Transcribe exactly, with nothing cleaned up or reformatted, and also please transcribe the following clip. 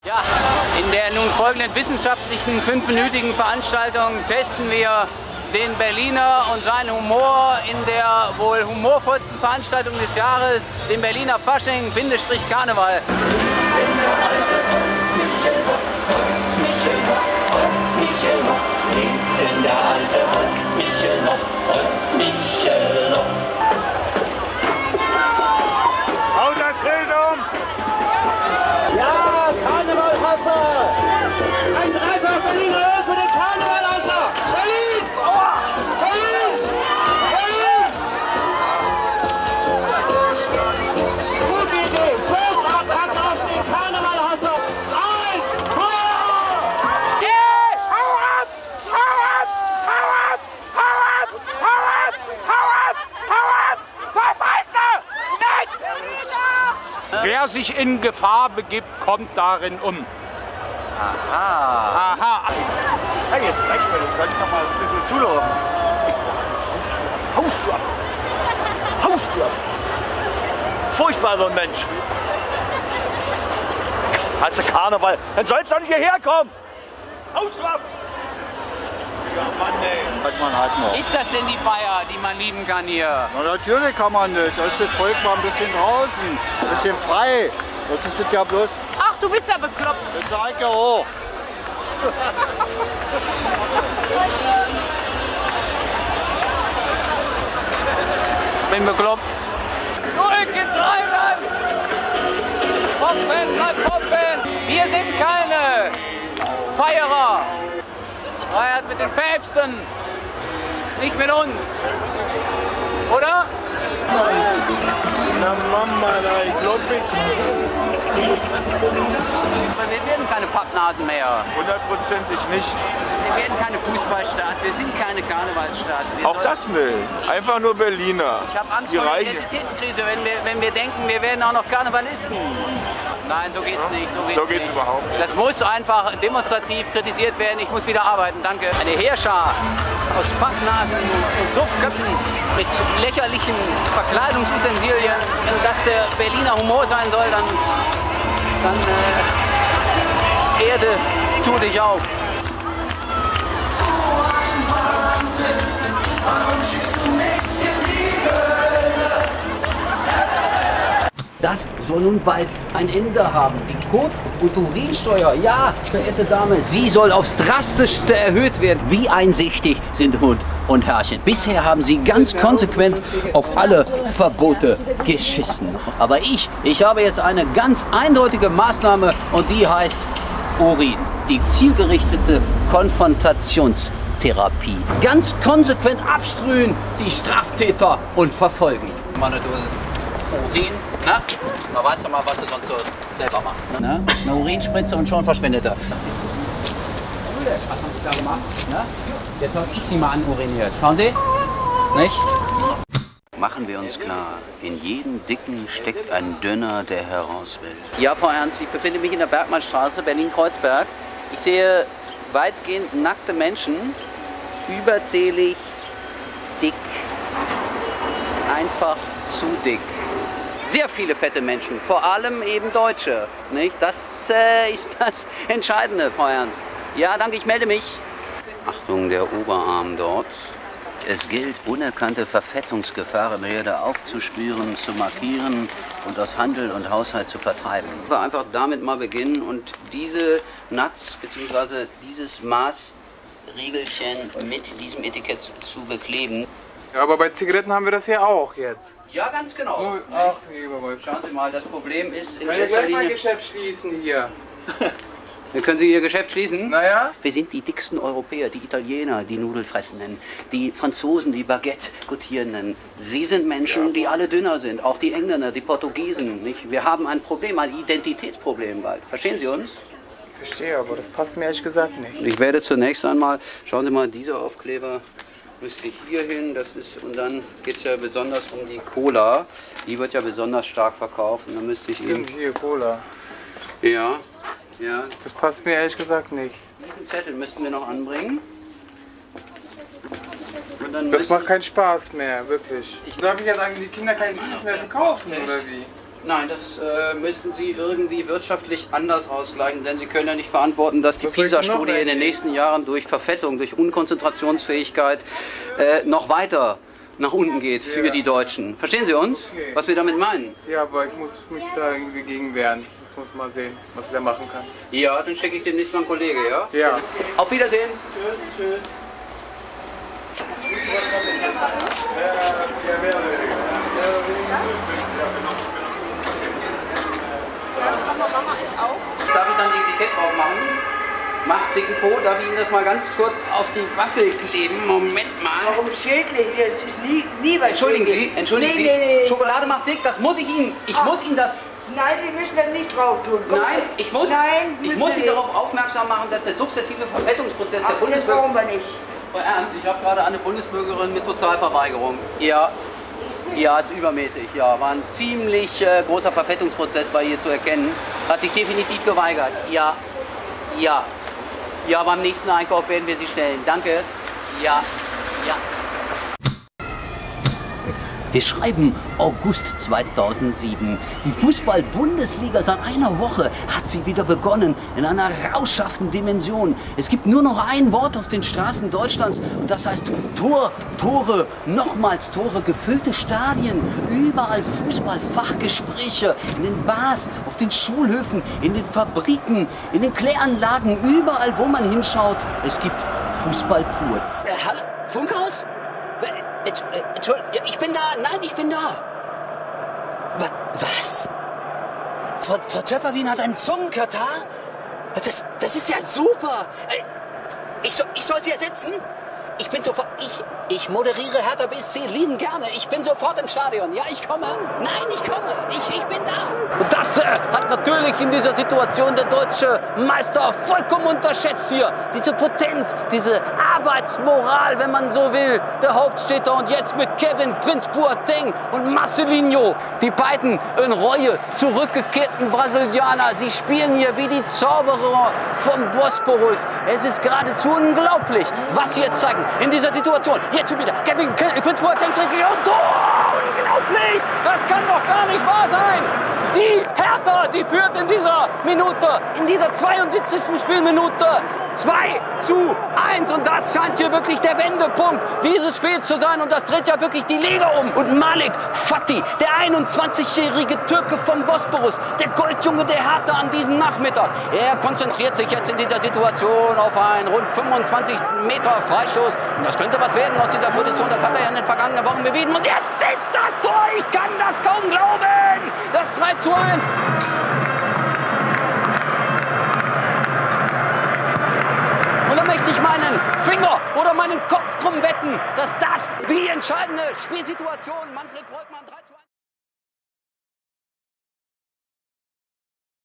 Ja, in der nun folgenden wissenschaftlichen fünfminütigen Veranstaltung testen wir den Berliner und seinen Humor in der wohl humorvollsten Veranstaltung des Jahres, dem Berliner Fasching-Karneval. Haut das Schild um! Ja, Karnevalhasser! Ein dreifach Berliner Öl für den Karnevalhasser! Berlin! Berlin! Berlin! Gute Idee! Großattacke auf den Karnevalhasser! Ein, Tor! Yes! Hau ab! Hau ab! Hau ab! Hau ab! Hau ab! Hau ab! Hau ab! Verfeinde! Nicht! Wer sich in Gefahr begibt, kommt darin um. Aha. Aha. Hey, jetzt reicht mir, du sollst doch mal ein bisschen zulaufen. Haust du ab! Haust du ab! Furchtbar, so ein Mensch! Hast du Karneval? Dann sollst du doch nicht hierher kommen! Haust du ab! Ja, Mann, ey! Hat man halt noch. Ist das denn die Feier, die man lieben kann hier? Na, natürlich kann man nicht. Da ist das Volk mal ein bisschen draußen, ein bisschen frei. Das ist das ja bloß. Ach, du bist ja bekloppt. Jetzt zeig ja hoch. Bin bekloppt. Zurück ins Rheinland! Poppen, bleib poppen! Wir sind keine Feierer! Feiert mit den Päpsten, nicht mit uns. Oder? Na Mama, da, ich glaub nicht. Aber wir werden keine Pappnasen mehr. Hundertprozentig nicht. Wir werden keine Fußballstadt, wir sind keine Karnevalsstadt. Wir Auch sollten- das nicht. Einfach nur Berliner. Ich habe Angst Die vor der Reiche. Identitätskrise, wenn wir, wenn wir denken, wir werden auch noch Karnevalisten. Nein, so geht's nicht. So geht's, So geht's nicht. überhaupt nicht. Das muss einfach demonstrativ kritisiert werden. Ich muss wieder arbeiten, danke. Eine Heerschar aus Pappnasen und Suchtköpfen mit lächerlichen Verkleidungsutensilien. Wenn das der Berliner Humor sein soll, dann, dann äh, Erde, tu dich auf. Das soll nun bald ein Ende haben. Die Kot- und Urinsteuer, ja, verehrte Dame, sie soll aufs Drastischste erhöht werden. Wie einsichtig sind Hund und Herrchen. Bisher haben sie ganz konsequent auf alle Verbote geschissen. Aber ich, ich habe jetzt eine ganz eindeutige Maßnahme und die heißt Urin. Die zielgerichtete Konfrontationstherapie. Ganz konsequent abstrühen die Straftäter und verfolgen. Meine Dose Urin, ne? Man weiß doch mal, was du sonst so selber machst. Ne? Eine Urinspritze und schon verschwindet er. Was haben Sie da gemacht? Ne? Jetzt habe ich Sie mal anuriniert. Schauen Sie? Nicht? Machen wir uns klar, in jedem Dicken steckt ein Dünner, der heraus will. Ja, Frau Ernst, ich befinde mich in der Bergmannstraße, Berlin-Kreuzberg. Ich sehe weitgehend nackte Menschen, überzählig, dick, einfach zu dick. Sehr viele fette Menschen, vor allem eben Deutsche. Nicht? Das äh, ist das Entscheidende, Frau Ernst. Ja, danke, ich melde mich. Achtung, der Oberarm dort. Es gilt, unerkannte Verfettungsgefahrenherde aufzuspüren, zu markieren und aus Handel und Haushalt zu vertreiben. Wir einfach damit mal beginnen und diese Nuts bzw. dieses Maßregelchen mit diesem Etikett zu bekleben. Ja, aber bei Zigaretten haben wir das ja auch jetzt. Ja, ganz genau. So, ach, lieber Wolf. Schauen Sie mal, das Problem ist in Können wir erster gleich mal Linie... Geschäft schließen hier? Dann können Sie Ihr Geschäft schließen? Naja? Wir sind die dicksten Europäer, die Italiener, die Nudelfressenden, die Franzosen, die Baguette-Gutierenden. Sie sind Menschen, die alle dünner sind, auch die Engländer, die Portugiesen. Nicht? Wir haben ein Problem, ein Identitätsproblem bald. Verstehen Sie uns? Ich verstehe, aber das passt mir ehrlich gesagt nicht. Ich werde zunächst einmal, schauen Sie mal, dieser Aufkleber müsste hier hin, das ist, und dann geht es ja besonders um die Cola. Die wird ja besonders stark verkauft und dann müsste ich Stimmt, hier, Cola. Ja, ja. Das passt mir ehrlich gesagt nicht. Diesen Zettel müssten wir noch anbringen. Und dann Das müssen- macht keinen Spaß mehr, wirklich. Ich darf ich jetzt sagen, die Kinder kein Süßes mehr verkaufen, oder wie? Nein, das äh, müssen Sie irgendwie wirtschaftlich anders ausgleichen, denn Sie können ja nicht verantworten, dass die Was soll ich denn noch PISA-Studie in den nächsten Jahren durch Verfettung, durch Unkonzentrationsfähigkeit äh, noch weiter nach unten geht für Ja. die Deutschen. Verstehen Sie uns, Okay. was wir damit meinen? Ja, aber ich muss mich da irgendwie gegen wehren. Ich muss mal sehen, was ich da machen kann. Ja, dann schicke ich demnächst mal einen Kollege, ja? Ja. Auf Wiedersehen. Darf ich dann die Etikett drauf machen? Macht dicken Po, darf ich Ihnen das mal ganz kurz auf die Waffel kleben? Moment mal. Warum schädlich? Das ist nie, nie was Entschuldigen Sie, schädlich. entschuldigen nee, Sie. Nee, nee. Schokolade macht dick, das muss ich Ihnen. Ich Ah. muss Ihnen das. Nein, Sie müssen das nicht drauf tun. Komm. Nein, ich muss, Nein, ich müssen muss Sie Sie nicht. darauf aufmerksam machen, dass der sukzessive Verfettungsprozess der Ach, das Bundesbürger. brauchen wir nicht. Frau Ernst, ich habe gerade eine Bundesbürgerin mit Totalverweigerung. Ja, ja, ist übermäßig. Ja, war ein ziemlich äh, großer Verfettungsprozess bei ihr zu erkennen. Hat sich definitiv geweigert. Ja, ja. Ja, beim nächsten Einkauf werden wir sie stellen. Danke. Ja, ja. Wir schreiben August zweitausendsieben. Die Fußball-Bundesliga seit einer Woche hat sie wieder begonnen, in einer rauschhaften Dimension. Es gibt nur noch ein Wort auf den Straßen Deutschlands und das heißt Tor, Tore, nochmals Tore, gefüllte Stadien, überall Fußballfachgespräche, in den Bars, auf den Schulhöfen, in den Fabriken, in den Kläranlagen, überall wo man hinschaut. Es gibt Fußball pur. Äh, hallo, Funkhaus? Entschuldigung, ich bin da. Nein, ich bin da. Wa was? Frau, Frau Töpperwien hat einen Zungenkatar? Das, das ist ja super. Ich soll, ich soll sie ersetzen? Ich bin sofort... Ich, ich moderiere Hertha B S C lieben gerne. Ich bin sofort im Stadion. Ja, ich komme. Nein, ich komme. Ich, ich bin da. Und das äh, hat natürlich in dieser Situation der deutsche Meister vollkommen unterschätzt hier. Diese Potenz, diese Arbeitsmoral, wenn man so will. Der Hauptstädter und jetzt mit Kevin Prince Boateng und Marcelinho. Die beiden in Reue zurückgekehrten Brasilianer. Sie spielen hier wie die Zauberer vom Bosporus. Es ist geradezu unglaublich, was sie jetzt zeigen in dieser Situation. Jetzt schon wieder. Kevin Prince Boateng trägt und Tor! Unglaublich! Das kann doch gar nicht wahr sein! Die Hertha, sie führt in dieser Minute, in dieser zweiundsiebzigsten Spielminute zwei zu eins. Und das scheint hier wirklich der Wendepunkt dieses Spiels zu sein. Und das dreht ja wirklich die Liga um. Und Malik Fatih, der einundzwanzigjährige Türke vom Bosporus, der Goldjunge der Hertha an diesem Nachmittag. Er konzentriert sich jetzt in dieser Situation auf einen rund fünfundzwanzig Meter Freistoß. Und das könnte was werden aus dieser Position. Das hat er ja in den vergangenen Wochen bewiesen. Und jetzt ist das Tor! Ich kann das kaum glauben! Das drei zu eins. Und da möchte ich meinen Finger oder meinen Kopf drum wetten, dass das die entscheidende Spielsituation Manfred Volkmann drei zu eins